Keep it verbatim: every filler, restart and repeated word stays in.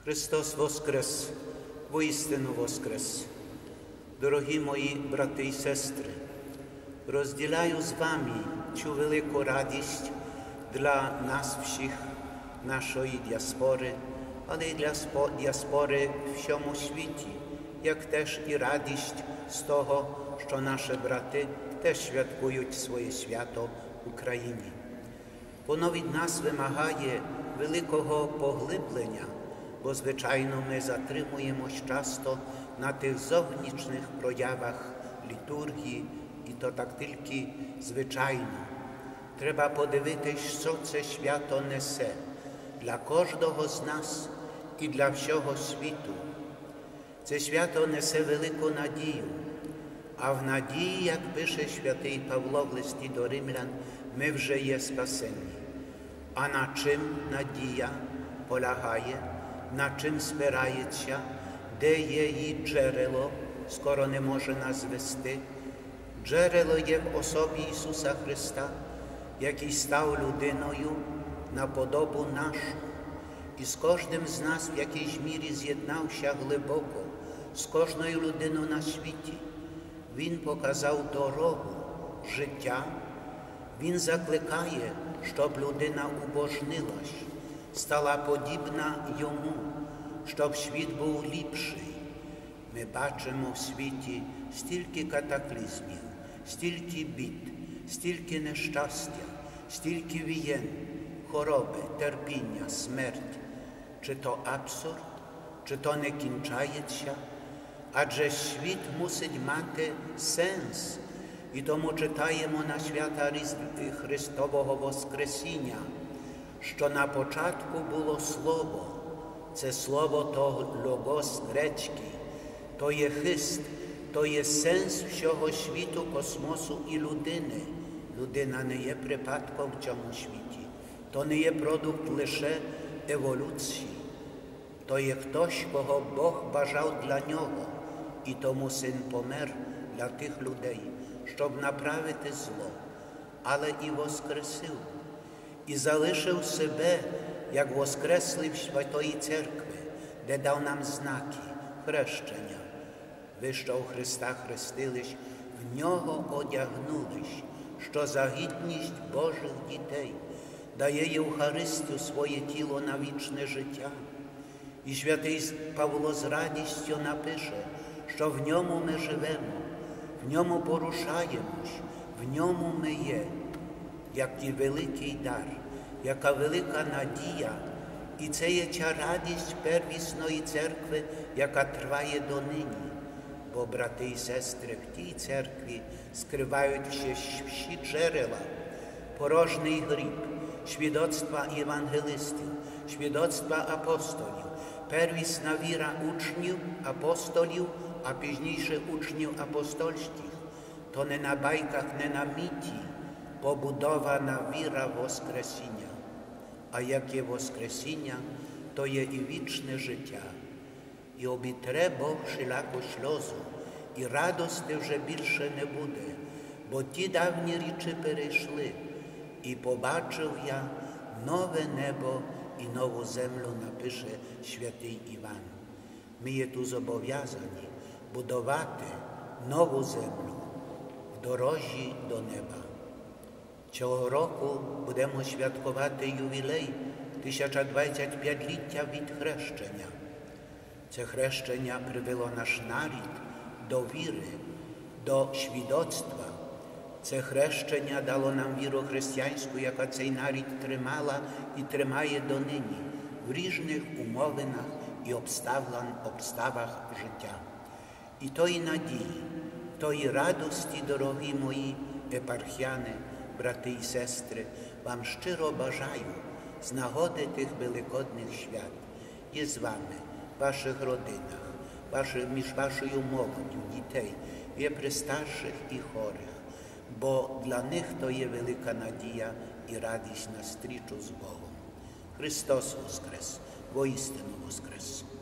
Христос воскрес, воістину воскрес. Дорогі мої брати і сестри, розділяю з вами цю велику радість для нас всіх, нашої діаспори, але й для діаспори в всьому світі, як теж і радість з того, що наші брати теж святкують своє свято в Україні. Воно від нас вимагає великого поглиблення, бо, звичайно, ми затримуємось часто на тих зовнішніх проявах літургії, і то так тільки звичайно. Треба подивитись, що це свято несе для кожного з нас і для всього світу. Це свято несе велику надію, а в надії, як пише святий Павло в листі до римлян, ми вже є спасені. А на чим надія полягає, на чим спирається, де є її джерело, скоро не може нас звести. Джерело є в особі Ісуса Христа, який став людиною на подобу нашу. І з кожним з нас в якійсь мірі з'єднався глибоко, з кожною людиною на світі. Він показав дорогу життя, Він закликає, щоб людина убожнилась, стала подібна Йому, щоб світ був ліпший. Ми бачимо в світі стільки катаклізмів, стільки бід, стільки нещастя, стільки війн, хвороби, терпіння, смерть. Чи то абсурд, чи то не кінчається? Адже світ мусить мати сенс. І тому читаємо на свята Христового Воскресіння, що на початку було Слово. Це Слово то логос грецький, то є хист, то є сенс всього світу, космосу і людини. Людина не є припадком в цьому світі, то не є продукт лише еволюції, то є хтось, кого Бог бажав для нього, і тому Син помер для тих людей, щоб направити зло, але і воскресив, і залишив себе, як воскреслий в Святої Церкви, де дав нам знаки хрещення. Ви, що у Христа хрестились, в Нього одягнулись, що за гідність Божих дітей дає Євхаристію своє тіло на вічне життя. І святий Павло з радістю напише, що в ньому ми живемо, в ньому порушаємось, в ньому ми є, який великий дар, яка велика надія. І це є ця радість первісної церкви, яка триває донині. Бо брати і сестри в тій церкві скривають ще всі джерела, порожній гріб, свідоцтва євангелистів, свідоцтва апостолів, первісна віра учнів, апостолів, а пізніше учнів апостольських. То не на байках, не на міті побудована віра Воскресіння. А як є Воскресіння, то є і вічне життя. І обітре Бог всіляку сльозу, і радости вже більше не буде, бо ті давні річі перейшли, і побачив я нове небо і нову землю, напише святий Іван. Ми є тут зобов'язані будувати нову землю в дорожі до неба. Цього року будемо святкувати ювілей тисяча двадцять п'ятиліття від хрещення. Це хрещення привело наш нарід до віри, до свідоцтва. Це хрещення дало нам віру християнську, яка цей нарід тримала і тримає донині в різних умовинах і обставах життя. І тої надії, тої радості, дорогі мої епархіяни, брати і сестри, вам щиро бажаю з нагоди тих великодних свят і з вами, в ваших родинах, ваших, між вашою молоддю, дітей, є престарших і хорих, бо для них то є велика надія і радість на стрічу з Богом. Христос воскрес, воістину воскрес.